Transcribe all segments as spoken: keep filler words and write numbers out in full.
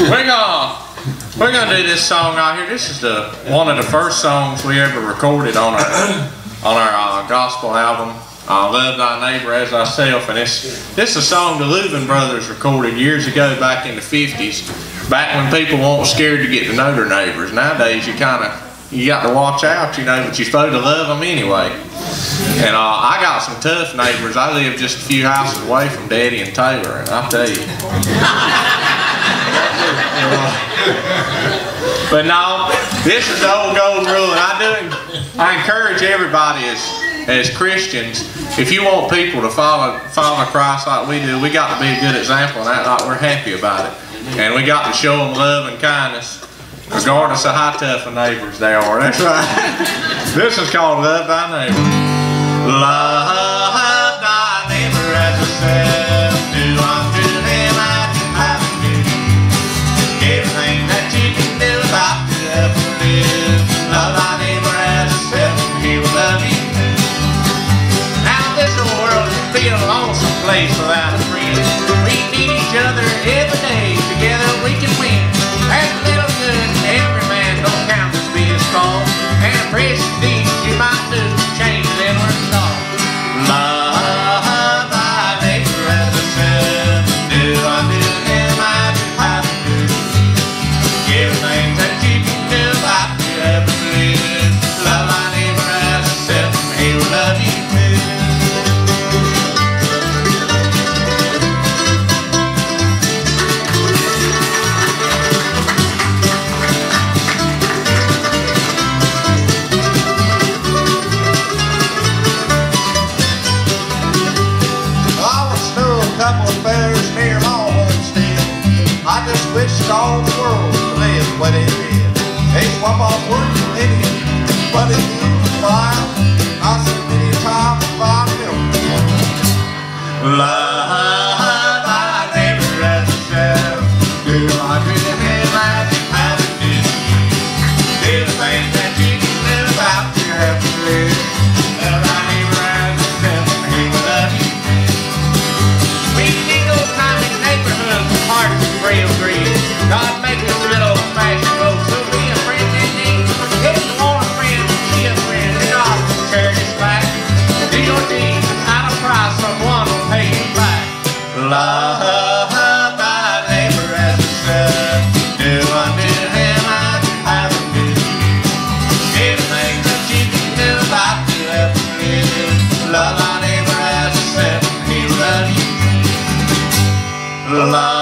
we're gonna we're gonna do this song out here. This is the one of the first songs we ever recorded on our on our uh, gospel album, uh, "Love Thy Neighbor as Thyself," and this this is a song the Louvin brothers recorded years ago, back in the fifties, back when people weren't scared to get to know their neighbors. Nowadays, you kind of you got to watch out, you know, but you're supposed to love them anyway. And uh, I got some tough neighbors. I live just a few houses away from Daddy and Taylor, and I'll tell you. But no, this is the old golden rule, and I do. I encourage everybody as as Christians, if you want people to follow follow Christ like we do, we got to be a good example and act like we're happy about it, and we got to show them love and kindness, regardless of how tough of neighbors they are. That's right. This is called "Love Thy Neighbor." Love thy neighbor as yourself. Do unto him as you have to do. Everything that you can do about to help him live. Love thy neighbor as yourself, he will love you too. Now this world can be a lonesome place without a friend. We need each other every day. Together we can win. There's a little good in every man, don't count as being small. And a precious deed you might do to change the inward thought. Love thy neighbor as thyself. Do unto him as you have to do. Everything that you can do about to help him live. Love thy neighbor as thyself, he will love you too. I just wished all the world to live what it did. Ain't one more word from Indian, but it was wild. I see many times if I feel love thy neighbor as yourself. Do unto him as you have to do. Do the things that you can do about to help him live. Love thy neighbor as yourself, he will love you too. We need old time in neighborhoods with hearts of real greed. God make us little old-fashioned folks who'll be a friend in need. If you want a friend, be a friend. And God will turn his back. Do your deeds without a price, someone will pay you back. Love thy neighbor as yourself. Do unto him as you have to do. Everything that you can do about to help him live. Love thy neighbor as yourself, he will love you too. Love.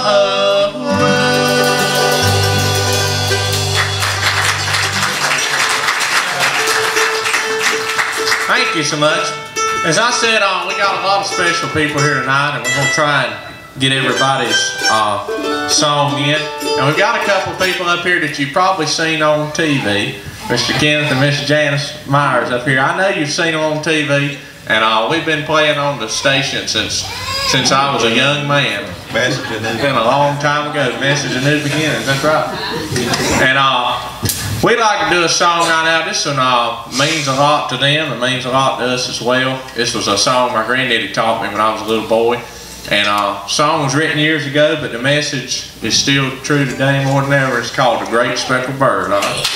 Thank you so much. As I said, uh, we got a lot of special people here tonight, and we're going to try and get everybody's uh, song in. And we've got a couple people up here that you've probably seen on T V. Mister Kenneth and Miss Janice Myers up here. I know you've seen them on T V, and uh, we've been playing on the station since since I was a young man. Message of New It's been a long time ago. Message of New Beginnings, that's right. And uh, we'd like to do a song right now. This one uh, means a lot to them. It means a lot to us as well. This was a song my granddaddy taught me when I was a little boy. And uh, the song was written years ago, but the message is still true today more than ever. It's called "The Great Speckled Bird." All right?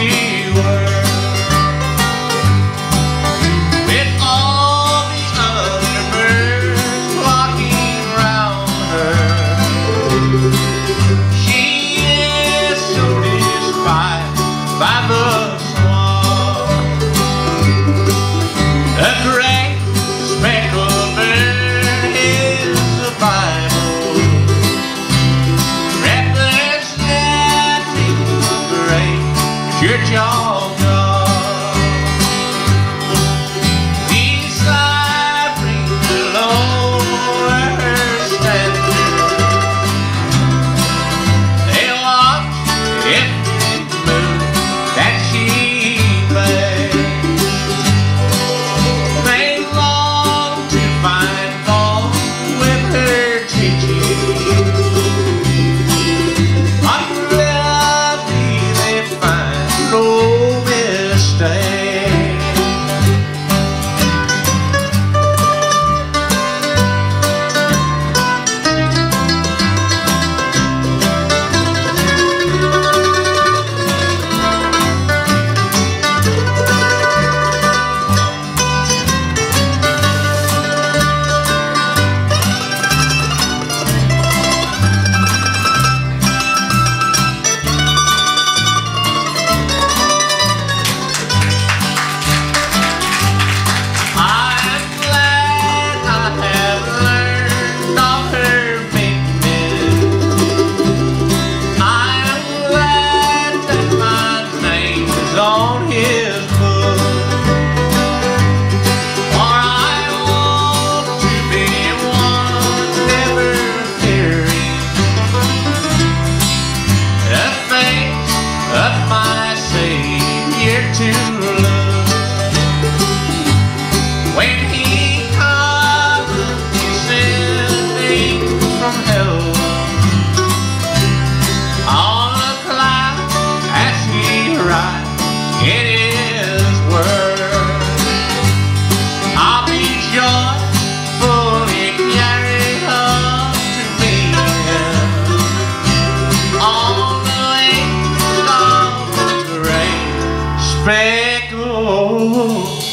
With all the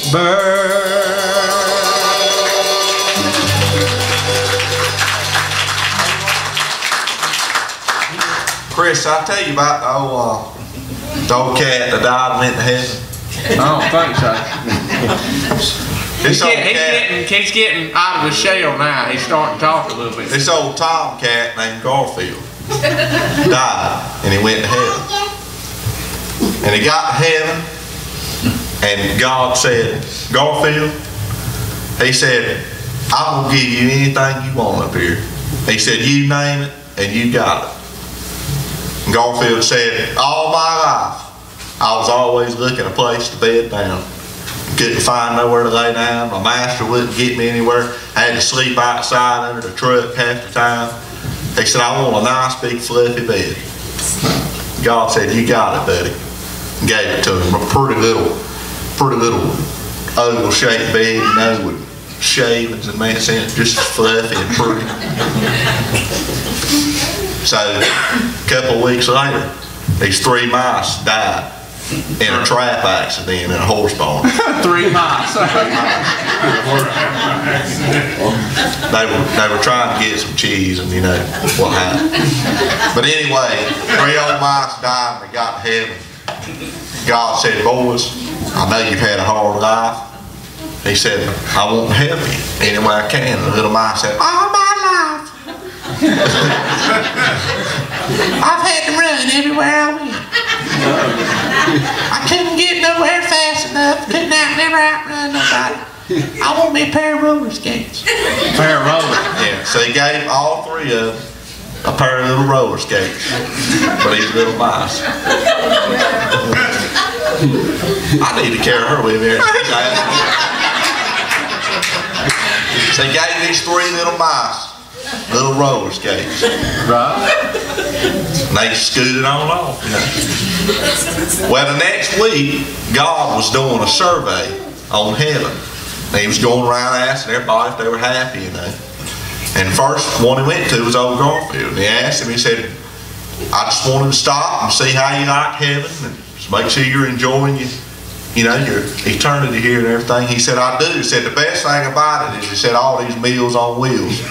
bird. Chris, I tell you about the old, uh, the old cat that died and went to heaven. I don't think so. This he's, old get, he's, cat, getting, he's getting out of his shell now. He's starting to talk a little bit. this old tomcat named Garfield died and he went to heaven. And he got to heaven and God said, Garfield, he said, I'm going to give you anything you want up here. He said, you name it and you got it. And Garfield said, all my life I was always looking a place to bed down. Couldn't find nowhere to lay down. My master wouldn't get me anywhere. I had to sleep outside under the truck half the time. He said, I want a nice big fluffy bed. God said, you got it, buddy. Gave it to him. A pretty little, pretty little oval shaped bed, you know, with shavings and mess in it, just fluffy and pretty. So a couple of weeks later, these three mice died in a trap accident in a horse barn. Three mice. They were they were trying to get some cheese and you know what happened. But anyway, three old mice died and they got to heaven. God said, boys, I know you've had a hard life. He said, I want to help you any way I can. And the little mice said, all my life I've had to run everywhere I went. I couldn't get nowhere fast enough. Couldn't out, never outrun nobody. I want me a pair of roller skates. A pair of roller. Yeah, so he gave all three of them a pair of little roller skates for these little mice. I need to carry her with me. So he gave these three little mice little roller skates. Right. And they scooted on off, you know. Well, the next week, God was doing a survey on heaven. And he was going around asking everybody if they were happy, you know. And the first one he went to was old Garfield. And he asked him, he said, I just wanted to stop and see how you like heaven and just make sure you're enjoying your, you know, your eternity here and everything. He said, I do. He said, the best thing about it is, he said, all these meals on wheels.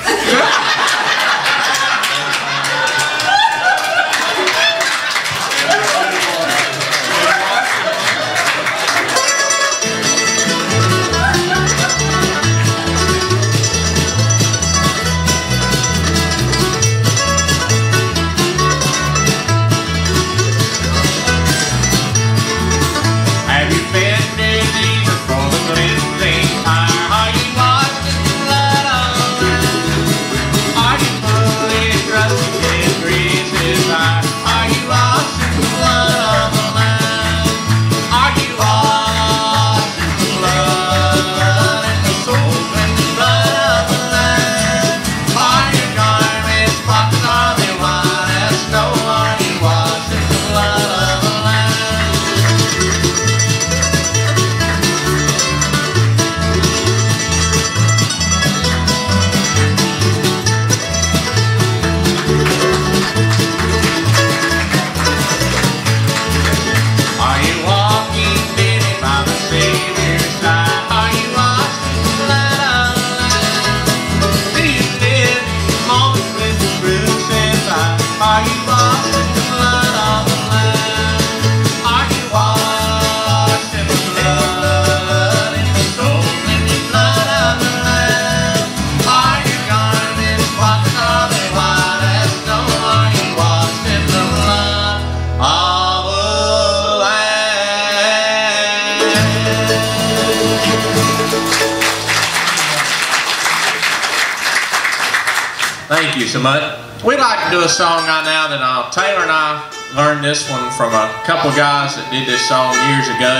Thank you so much. We'd like to do a song right now that uh, Taylor and I learned this one from a couple guys that did this song years ago.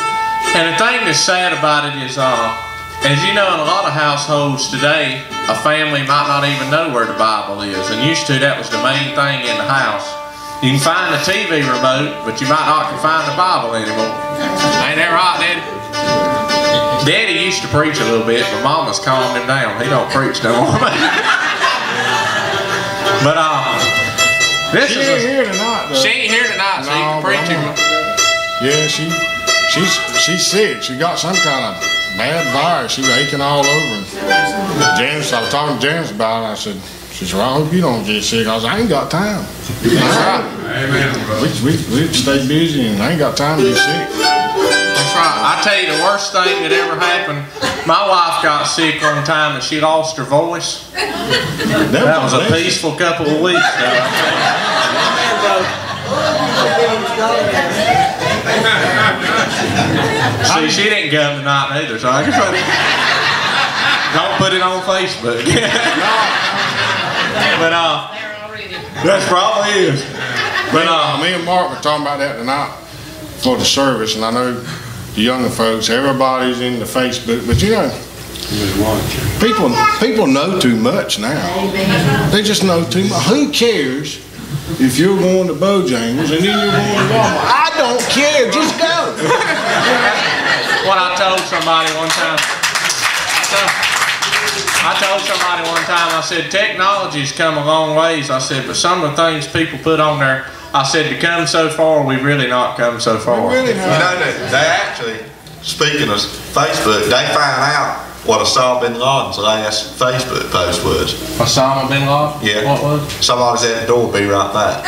And the thing that's sad about it is, uh, as you know, in a lot of households today, a family might not even know where the Bible is. And used to, that was the main thing in the house. You can find the T V remote, but you might not can find the Bible anymore. Ain't that right, Daddy? Daddy used to preach a little bit, but Mama's calmed him down. He don't preach no more. But uh, this she is ain't a, here tonight, though. She ain't here tonight, so no, you can preach him. Yeah, she, she's she's sick. She got some kind of bad virus. She was aching all over. And Janice, I was talking to Janice about it. I said, she said, well, I hope you don't get sick. I was like, I ain't got time. That's right. Amen. We, we, we stay busy and I ain't got time to get sick. That's right. I tell you the worst thing that ever happened, my wife got sick one time and she lost her voice. That, that was a peaceful couple of weeks though. See, she didn't come tonight either, so I can don't put it on Facebook. But uh, that's probably is. But uh, me and Mark were talking about that tonight for the service, and I know the younger folks, everybody's in the Facebook, but you know, people people know too much now. They just know too much. Who cares if you're going to Bojangles and then you're going to Walmart? I don't care. Just go. What I told somebody one time. I told somebody one time, I said, technology's come a long ways. I said, but some of the things people put on there, I said, to come so far, we've really not come so far. We really have. You know, they, they actually, speaking of Facebook, they found out what Osama bin Laden's last Facebook post was. Osama bin Laden? Yeah. What was? Somebody's at the door, be right back.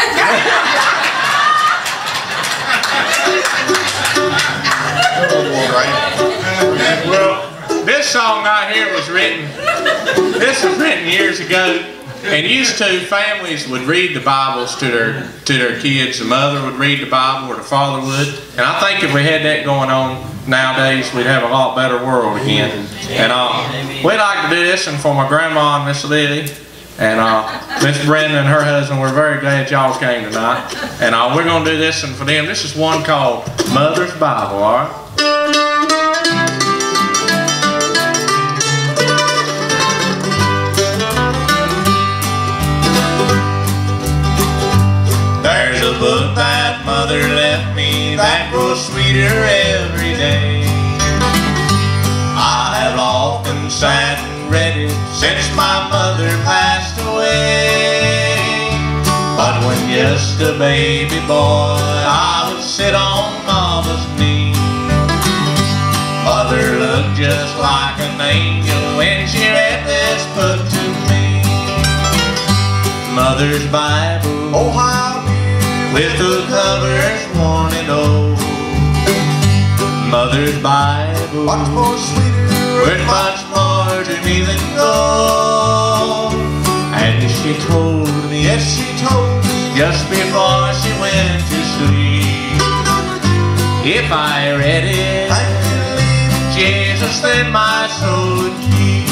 Well, this song right here was written, this was written years ago, and used to, families would read the Bibles to their to their kids. The mother would read the Bible, or the father would. And I think if we had that going on nowadays, we'd have a lot better world again. And uh, we'd like to do this one for my grandma and Miss Lily. And uh, Miss Brenda and her husband, we're very glad y'all came tonight. And uh, we're going to do this one for them. This is one called Mother's Bible, all right? There's a book that Mother left me that grows sweeter every day. I have often sat and read it since my mother passed away. But when just a baby boy, I would sit on Mama's knee. Mother looked just like an angel when she read this book to me. Mother's Bible, oh how with the covers worn and old. Mother's Bible, much more sweeter, worth much more to me than gold. And she told me, yes she told me, just before she went to sleep, if I read it, I believe Jesus then my soul would keep.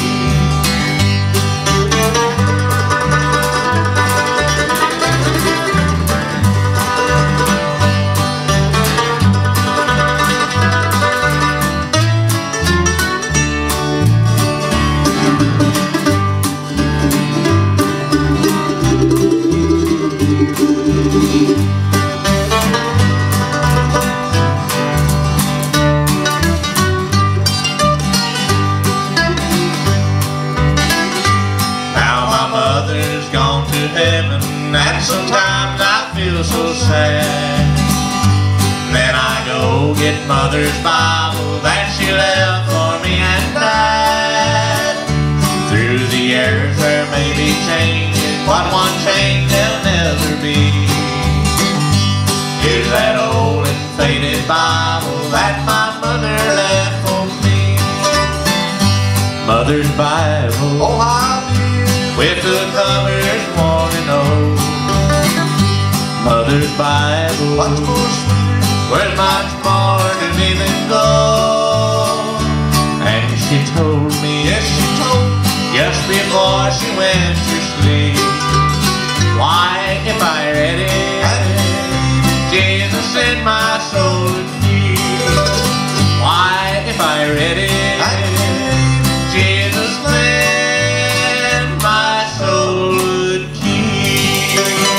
And sometimes I feel so sad. Then I go get Mother's Bible that she left for me and Dad. Through the years there may be changes, but one change there'll never be is that old and faded Bible that my mother left for me. Mother's Bible, oh how with the covers worn and old. Mother's Bible, much more sweeter, worth much more to me than gold. And she told me, yes she told me, just before she went to sleep, why if I read it, Jesus in my soul would keep. Why if I read it, Jesus then my soul would keep.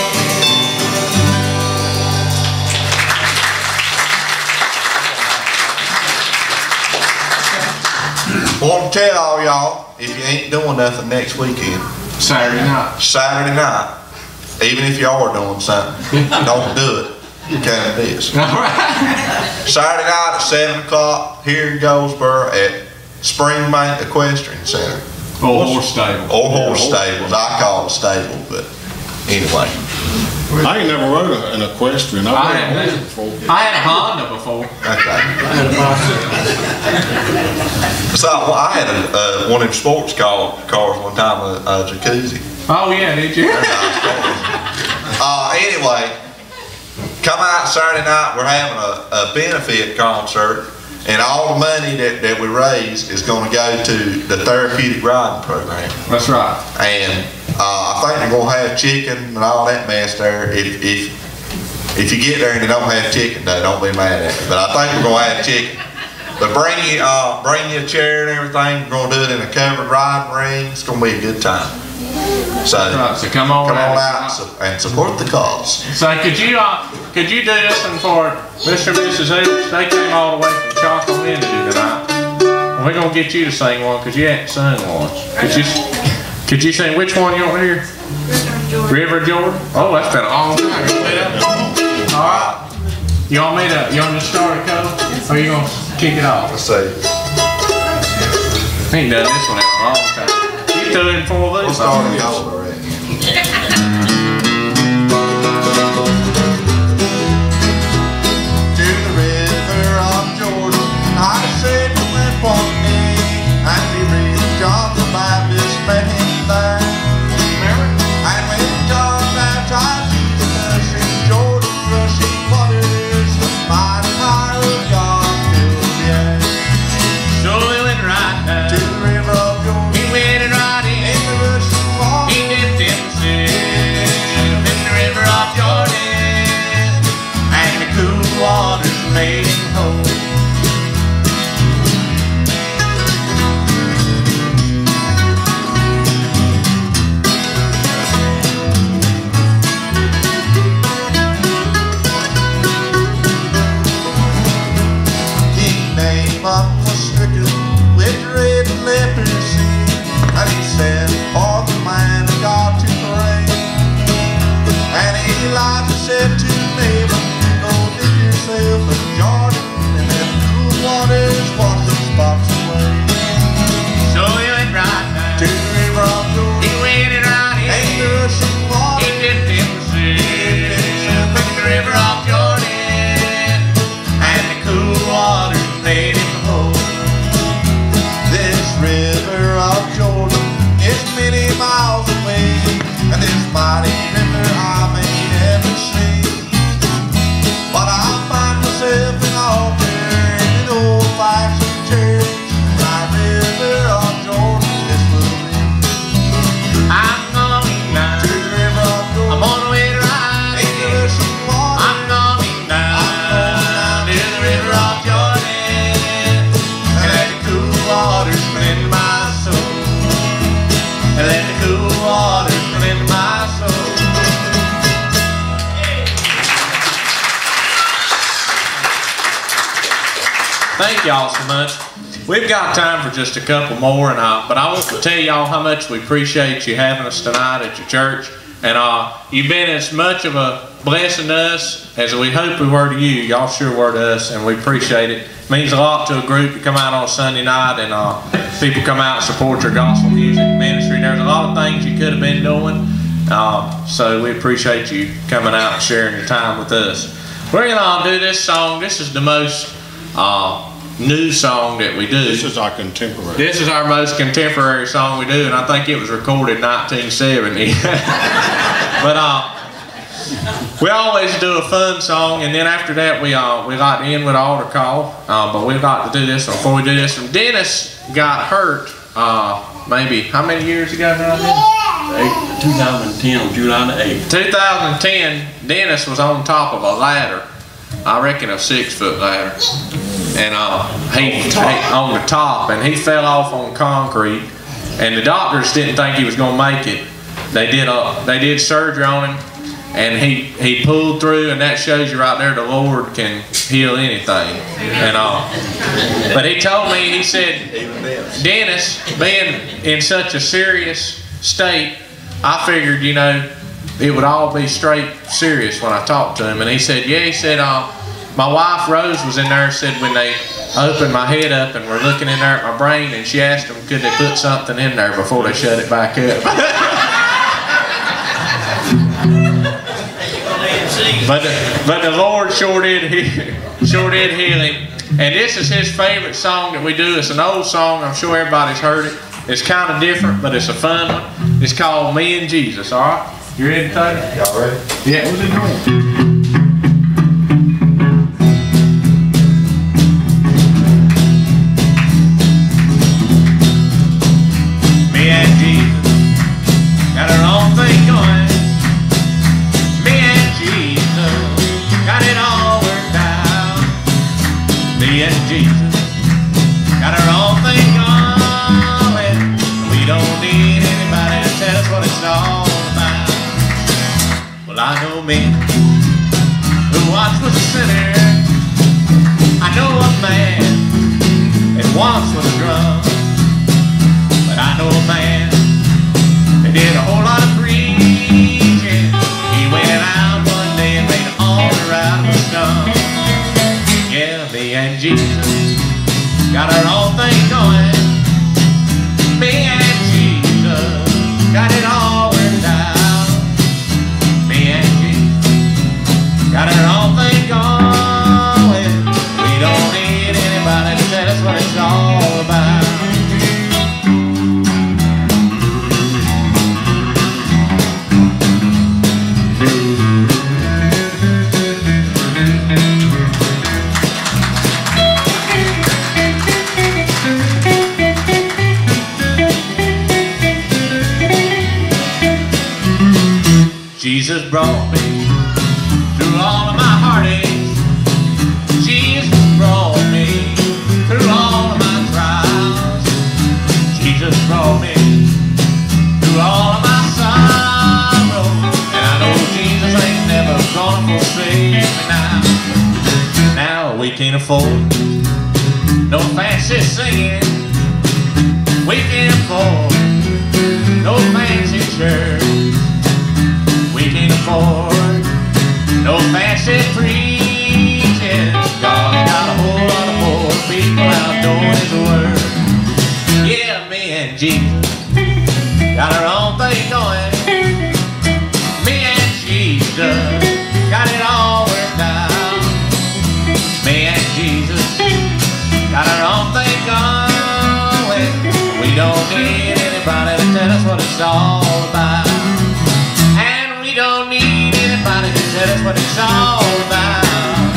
Want to tell all y'all, if you ain't doing nothing next weekend, Saturday night. Saturday night, even if you are doing something, don't do it. You can't do this. All right. Saturday night at seven o'clock here in Goldsboro at Springbank Equestrian Center. Or horse stable. Or horse stables. I call it a stable, but anyway. I ain't never rode a, an equestrian. I've I rode a had, horse before. I had a Honda before. Okay. So well, I had a, uh, one of them sports car, cars one time, a, a jacuzzi. Oh yeah, did you? uh, anyway, come out Saturday night, we're having a, a benefit concert, and all the money that, that we raise is going to go to the therapeutic riding program. That's right. And uh, I think they're going to have chicken and all that mess there. If, if, if you get there and they don't have chicken, though, don't be mad at me. But I think we're going to have chicken. But bring you, uh, bring you a chair and everything. We're going to do it in a covered riding ring. It's going to be a good time. So, right, so come on come on out, out su and support the cause. So could you uh, could you do this one for Mister and Missus Edwards? They came all the way from Chocolate to do tonight. And we're gonna get you to sing one because you ain't sung once. Could you could you sing which one you want to hear? River Jordan. Oh, that's been a long time. All right. You want me to? You want me to start it, Cole? Or you gonna kick it off? Let's see. I ain't done this one in a long time. You threw it in four of these. We'll start it all already. To the river of Jordan, I said we went one day, and we read John the Baptist met him there. Remember? And when John baptized Jesus in Jordan's rushing waters, the mighty power of God filled the air. So we went right down To the river of Jordan, he went right in. in the rushing water. He dipped in the sea, in the river of Jordan, and the cool waters made him whole. King Naaman was stricken with red leprosy, and he said, for the man of God to pray. And Elijah said to Naaman, go dip yourself in Jordan, and then cool waters wash the spots away. So he went right down, To the river of Jordan, he went right in. and the rushing He water. dipped in the sea, in the river of Jordan, and the cool waters made him whole. This river of Jordan is many miles away, and this mighty river I may never see. But I find myself an altar in an old-fashioned church. My river of Jordan is moving. I'm going down, To the river of I'm Jordan, on the way to ride in the it. rushing water. I'm going down to the river of Jordan, and let the cool waters cleanse my soul. And let the cool waters cleanse my soul. Thank y'all so much. We've got time for just a couple more, and uh, but I want to tell y'all how much we appreciate you having us tonight at your church. And uh, you've been as much of a blessing to us as we hope we were to you. Y'all sure were to us, and we appreciate it. It means a lot to a group to come out on a Sunday night, and uh, people come out and support your gospel music ministry. There's a lot of things you could have been doing, uh, so we appreciate you coming out and sharing your time with us. We're going to uh, do this song. This is the most uh, new song that we do. This is our contemporary. This is our most contemporary song we do, and I think it was recorded in nineteen seventy. But uh, we always do a fun song, and then after that we uh, we like to end with an altar call. Uh, but we'd like to do this one. Before we do this one, Dennis got hurt uh, maybe, how many years ago now, Dennis? two thousand ten, July the eighth. two thousand ten, Dennis was on top of a ladder, I reckon a six foot ladder, and uh, he, he on the top, and he fell off on concrete, and the doctors didn't think he was going to make it. They did a, they did surgery on him, and he he pulled through, and that shows you right there the Lord can heal anything. And uh, but he told me, he said, Dennis, being in such a serious state, I figured, you know, it would all be straight serious when I talked to him. And he said, yeah, he said, uh, my wife Rose was in there, said when they opened my head up and were looking in there at my brain, and she asked them could they put something in there before they shut it back up. but, the, but the Lord sure did, he, sure did heal him. And this is his favorite song that we do. It's an old song. I'm sure everybody's heard it. It's kind of different, but it's a fun one. It's called Me and Jesus, all right? You ready to take it? Y'all ready? Yeah. What's it going? Me and Jesus got our own thing going. Me and Jesus got it all worked out. Me and Jesus got our own thing going. We don't need anybody to tell us what it's all about. Well, I know men who once was a sinner. I know a man that once was a drunk. But I know a man that did a whole lot of preaching. He went out one day and made all the right of a skunk. Yeah, me and Jesus got our own thing going. Me and Jesus got it all worked out. Me and Jesus got our own thing going. We don't need anybody to tell us what it's all about. Jesus brought me through all of my heartaches. Jesus brought me through all of my trials. Jesus brought me through all of my sorrow. And I know Jesus ain't never gonna forsake me now. Now we can't afford no fancy singing. We can't afford no fancy church. We can't afford no fancy preaching. God's got a whole lot of poor people out doing his word. Yeah, me and Jesus got our own thing going. Me and Jesus got it all worked out. Me and Jesus got our own thing going. We don't need anybody to tell us what it's all about. We don't need anybody to tell us what it's all about.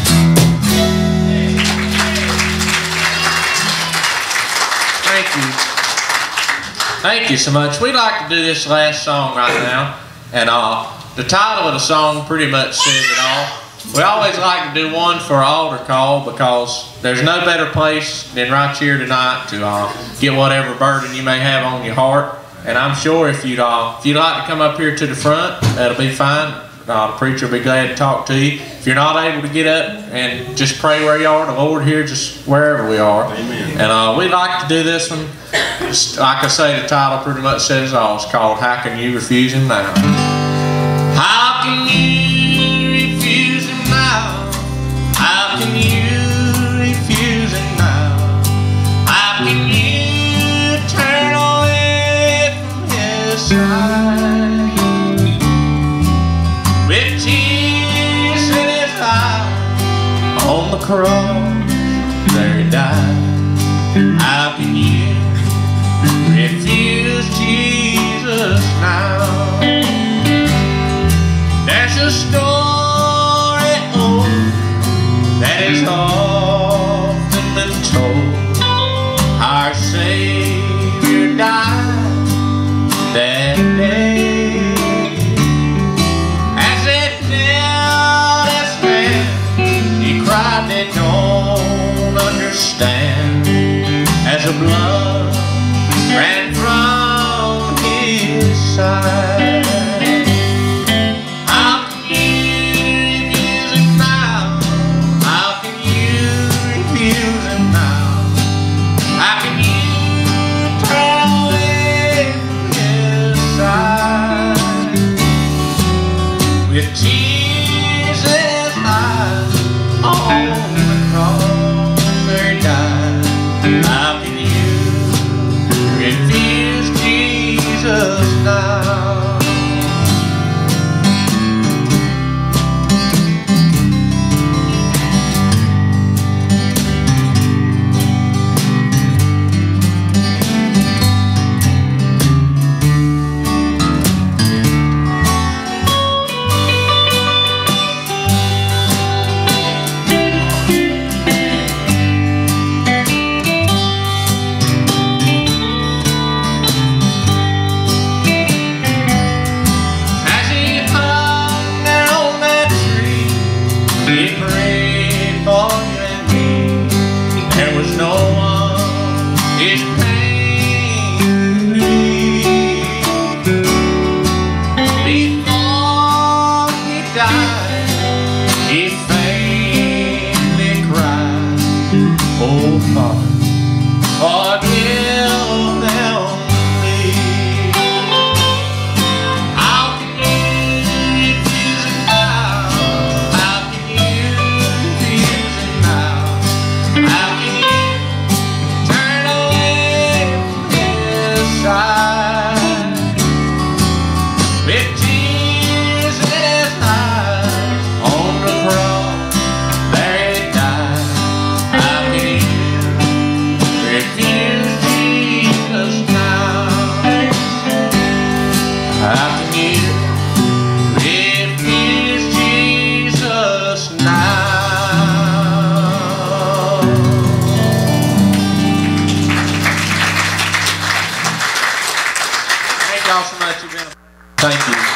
Thank you. Thank you so much. We'd like to do this last song right now. And uh, the title of the song pretty much says it all. We always like to do one for an altar call because there's no better place than right here tonight to uh, get whatever burden you may have on your heart. And I'm sure if you'd, uh, if you'd like to come up here to the front, that'll be fine. Uh, the preacher will be glad to talk to you. If you're not able to get up and just pray where you are, the Lord hears us wherever we are. Amen. And uh, we'd like to do this one. Just, like I say, the title pretty much says it all. It's called How Can You Refuse Him Now? How can you refuse Him now? How can you refuse Him now? How can you turn away from His side? With tears in His eyes, on the cross, there He died. How can you refuse Jesus now? There's a story old that is often been told. Our Savior died that day. As it knelt His hand, He cried, they don't understand. As the blood ran from His side. How can you refuse Him now? How can you refuse Him now? How can you turn away from His side? With tears in His eyes, on the cross there How can you refuse Jesus now? Thank y'all so much. You've been a- Thank you.